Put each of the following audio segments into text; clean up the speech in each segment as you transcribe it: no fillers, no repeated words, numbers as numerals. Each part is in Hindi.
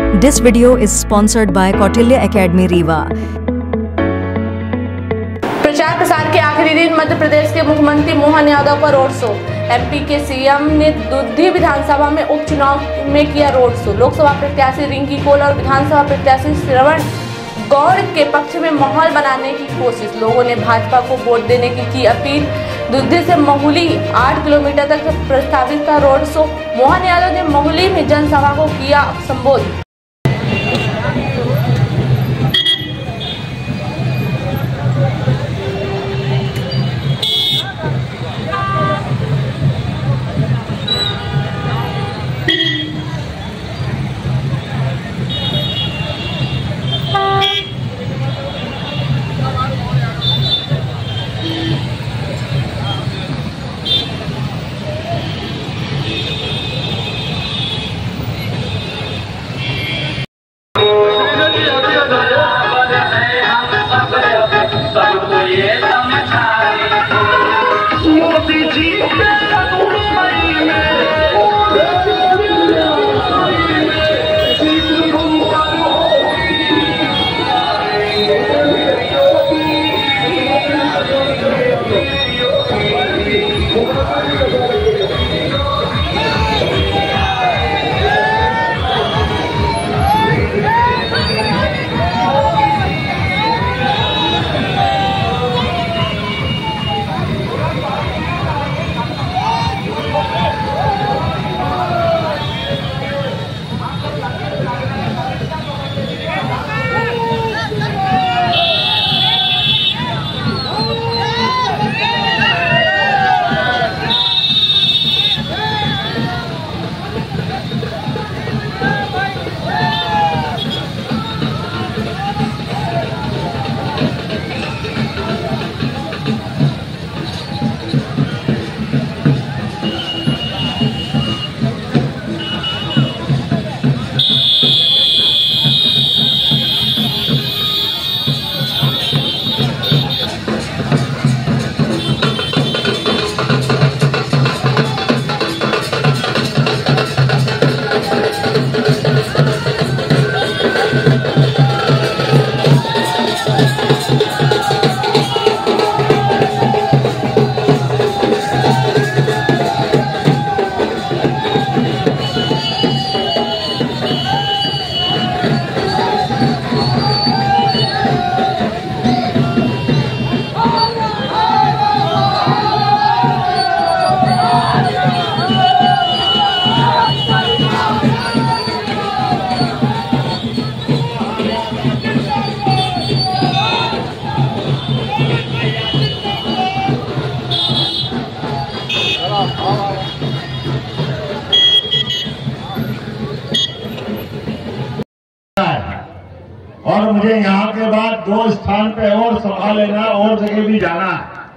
This video is sponsored by Kautilya Academy Rewa. प्रचार प्रसार के आखिरी दिन मध्य प्रदेश के मुख्यमंत्री मोहन यादव का रोड शो। एमपी के सीएम ने दुद्धी विधानसभा में उपचुनाव में किया रोड शो। लोकसभा प्रत्याशी रिंकी कोल और विधानसभा प्रत्याशी श्रवण गौड़ के पक्ष में माहौल बनाने की कोशिश। लोगों ने भाजपा को वोट देने की अपील। दुद्धी से महुली 8 किलोमीटर तक प्रस्तावित था रोड शो। मोहन यादव ने महुली में जनसभा को किया संबोधित। और मुझे यहाँ के बाद 2 स्थान पे और सभा लेना, और जगह भी जाना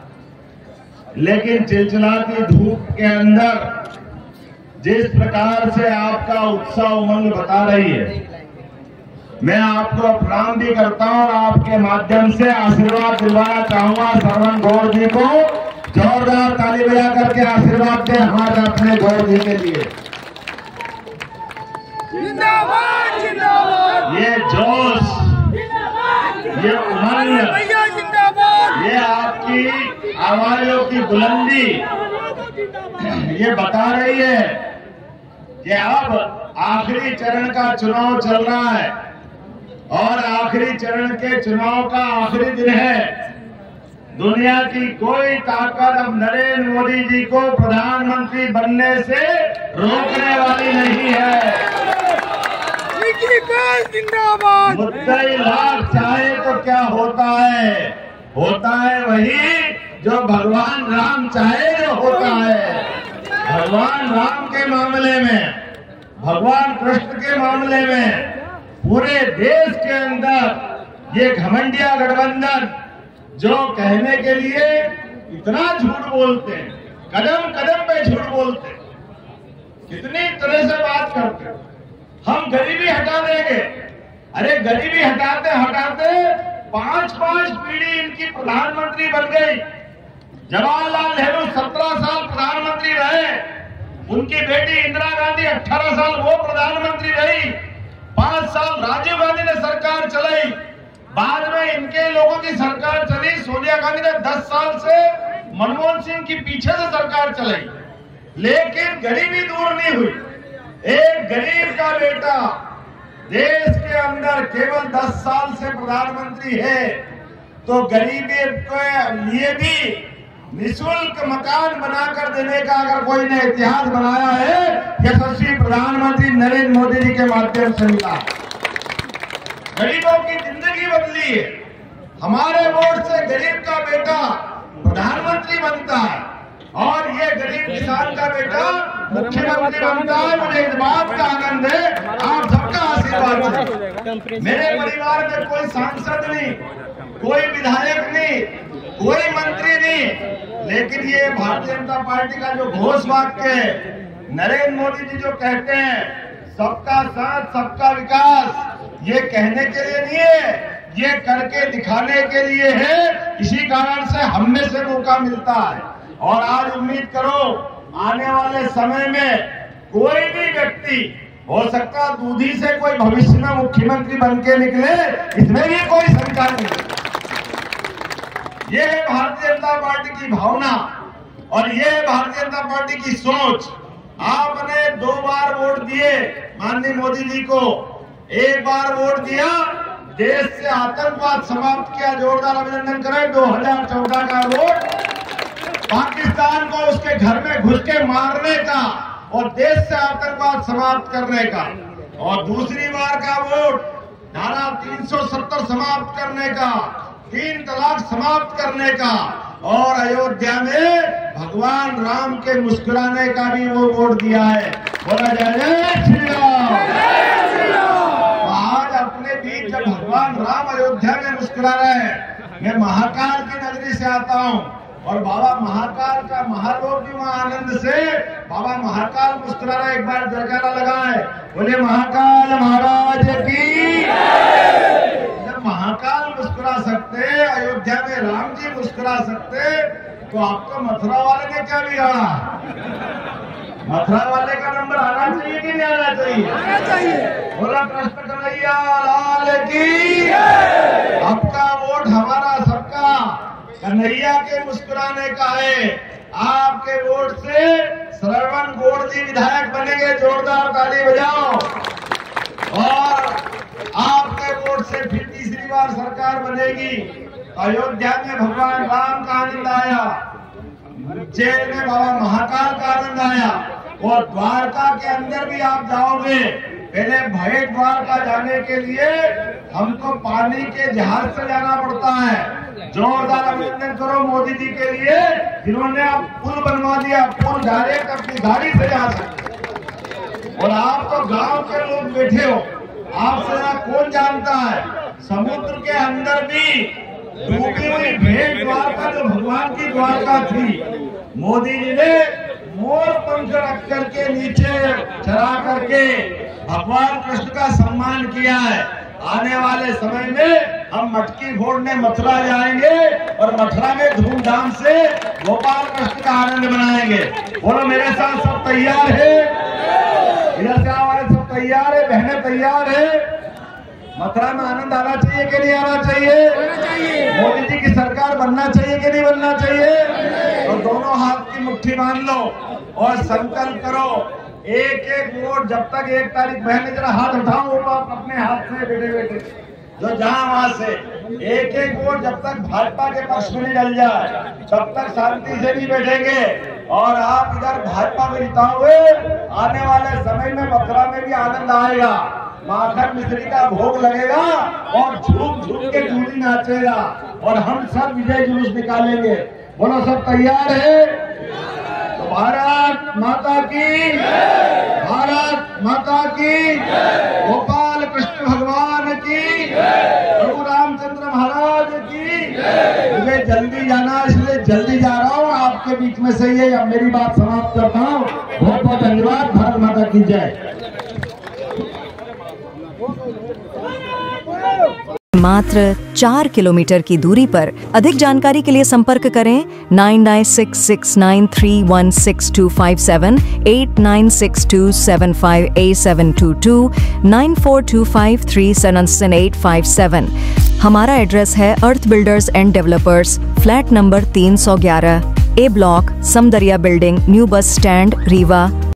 है। लेकिन चिलचिलाती धूप के अंदर जिस प्रकार से आपका उत्साह उमंग बता रही है, मैं आपको प्रणाम भी करता हूँ और आपके माध्यम से आशीर्वाद दिलवाना चाहूंगा। श्रवण गौड़ जी को जोरदार ताली बजा करके आशीर्वाद दें हमारे अपने गौड़ जी के लिए। जिंदाबाद जिंदाबाद। ये जोश, ये उमंग, ये आपकी आवाजों की बुलंदी ये बता रही है कि अब आखिरी चरण का चुनाव चल रहा है और आखिरी चरण के चुनाव का आखिरी दिन है। दुनिया की कोई ताकत अब नरेंद्र मोदी जी को प्रधानमंत्री बनने से रोकने वाली नहीं है। जिंदाबाद। मुद्दई लाख चाहे तो क्या होता है वही जो भगवान राम चाहे जो होता है। भगवान राम के मामले में, भगवान कृष्ण के मामले में पूरे देश के अंदर ये घमंडिया गठबंधन जो कहने के लिए इतना झूठ बोलते हैं, कदम कदम पे झूठ बोलते हैं, कितनी तरह से बात करते हैं। हम गरीबी हटा देंगे। अरे गरीबी हटाते हटाते 5-5 पीढ़ी इनकी प्रधानमंत्री बन गई। जवाहरलाल नेहरू 17 साल प्रधानमंत्री रहे, उनकी बेटी इंदिरा गांधी 18 साल वो प्रधानमंत्री रही। 5 बाद में इनके लोगों की सरकार चली, सोनिया गांधी ने 10 साल से मनमोहन सिंह की पीछे से सरकार चलाई, लेकिन गरीबी दूर नहीं हुई। एक गरीब का बेटा देश के अंदर केवल 10 साल से प्रधानमंत्री है, तो गरीबी के लिए भी निःशुल्क मकान बनाकर देने का अगर कोई ने इतिहास बनाया है, यशस्वी प्रधानमंत्री नरेंद्र मोदी जी के माध्यम से मिला। गरीबों की जिंदगी बदली है। हमारे वोट से गरीब का बेटा प्रधानमंत्री बनता है और ये गरीब किसान का बेटा मुख्यमंत्री बनता है। मुझे इस बात का आनंद है, आप सबका आशीर्वाद है। मेरे परिवार में कोई सांसद नहीं, कोई विधायक नहीं, कोई मंत्री नहीं, लेकिन ये भारतीय जनता पार्टी का जो घोष वाक्य है, नरेंद्र मोदी जी जो कहते हैं सबका साथ सबका विकास, ये कहने के लिए नहीं है, ये करके दिखाने के लिए है। इसी कारण से हम में से मौका मिलता है और आज उम्मीद करो आने वाले समय में कोई भी व्यक्ति हो सकता दूधी से कोई भविष्य में मुख्यमंत्री बन के निकले, इसमें भी कोई शंका नहीं। ये है भारतीय जनता पार्टी की भावना और ये है भारतीय जनता पार्टी की सोच। आपने 2 बार वोट दिए माननीय मोदी जी को, 1 बार वोट दिया, देश से आतंकवाद समाप्त किया, जोरदार अभिनंदन करें। 2014 का वोट पाकिस्तान को उसके घर में घुस के मारने का और देश से आतंकवाद समाप्त करने का, और दूसरी बार का वोट धारा 370 समाप्त करने का, 3 तलाक समाप्त करने का, और अयोध्या में भगवान राम के मुस्कुराने का भी वो वोट दिया है। बोला जय जय श्री राम। आज अपने बीच जब भगवान राम अयोध्या में मुस्कुरा रहे हैं, मैं महाकाल की नगरी से आता हूँ और बाबा महाकाल का महालोक भी वहाँ आनंद से बाबा महाकाल मुस्कुरा रहे। एक बार जयकारा लगाए, बोले महाकाल महाराज की। जब महाकाल मुस्कुरा सकते, अयोध्या में राम जी मुस्कुरा सकते, तो आपको मथुरा वाले ने क्या बिगाड़ा? मथुरा वाले का नंबर आना चाहिए कि नहीं आना चाहिए? आना चाहिए। बोला कृष्ण कन्हैया लाल की। आपका वोट हमारा सबका कन्हैया के मुस्कुराने का है। आपके वोट से श्रवण गौड़ जी विधायक बनेंगे, जोरदार ताली बजाओ। और आपके वोट से फिर तीसरी बार सरकार बनेगी। अयोध्या में भगवान राम का आनंद आया, उज्जैन में बाबा महाकाल का आनंद आया, और द्वारका के अंदर भी आप जाओगे। पहले भय द्वारका जाने के लिए हमको पानी के जहाज से जाना पड़ता है। जोरदार अभिनंदन करो मोदी जी के लिए, जिन्होंने अब पुल बनवा दिया, पुल डायरेक्ट अपनी गाड़ी से जा सकते। और आप तो गांव के लोग बैठे हो, आपसे कौन जानता है समुद्र के अंदर भी डूबी हुई भेंट द्वारका जो भगवान की द्वारका थी, मोदी जी ने मोर पंख रख करके नीचे चढ़ा करके भगवान कृष्ण का सम्मान किया है। आने वाले समय में हम मटकी फोड़ने मथुरा जाएंगे और मथुरा में धूमधाम से गोपाल कृष्ण का आनंद मनाएंगे। बोलो मेरे साथ सब तैयार है? इधर से हमारे सब तैयार है, बहनें तैयार है? मथुरा में आनंद आना चाहिए कि नहीं आना चाहिए? मोदी जी की सरकार बनना चाहिए कि नहीं बनना चाहिए? तो दोनों हाथ की मुट्ठी बांध लो और संकल्प करो, एक एक वोट जब तक 1 तारीख। बहन जरा हाथ उठाओ आप अपने हाथ से, बेटे बेटे जो जहां वहां से, एक एक वोट जब तक भाजपा के पक्ष में नहीं डल जाए तब तक शांति से नहीं बैठेंगे। और आप इधर भाजपा में जिताओगे, आने वाले समय में मथुरा में भी आनंद आएगा, माखन मिश्री का भोग लगेगा और झूम झूम के जूली नाचेगा और हम सब विजय जुलूस निकालेंगे। बोलो सब तैयार है? तो भारत माता की, भारत माता की, गोपाल कृष्ण भगवान की, प्रभु रामचंद्र महाराज की। मुझे जल्दी जाना इसलिए जल्दी जा रहा हूँ, आपके बीच में से ये अब मेरी बात समाप्त करता हूँ। बहुत बहुत धन्यवाद। भारत माता की जय। मात्र 4 किलोमीटर की दूरी पर। अधिक जानकारी के लिए संपर्क करें 9966931627, 896275A722, 9425377857। हमारा एड्रेस है earth builders and developers, flat number 311, A block, Samdariya building, new bus stand, Rewa.